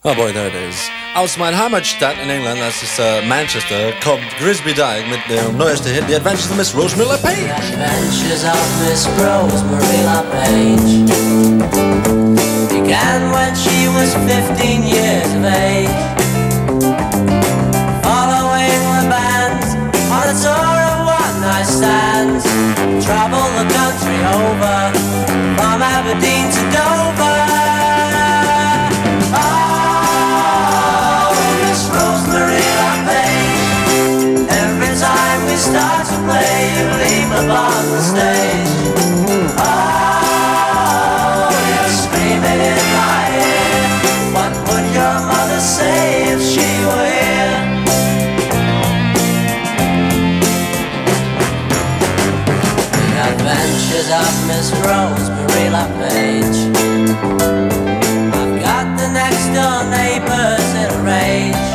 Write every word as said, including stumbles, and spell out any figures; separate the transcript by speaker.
Speaker 1: Oh boy, there it is. Aus meiner Heimatstadt in England, das ist uh, Manchester, kommt Grisby Dyke mit dem neuesten Hit, The Adventures of Miss Rosemary LePage.
Speaker 2: The Adventures of Miss Rosemary LePage began when she was fifteen years of age, following the band on a tour of one-night stands, traveled the country over, from Aberdeen to Dover. Start to play, you leap upon the stage. Oh, you're screaming in my ear. What would your mother say if she were here? The Adventures of Miss Rosemary LePage. I've got the next door neighbors in a rage.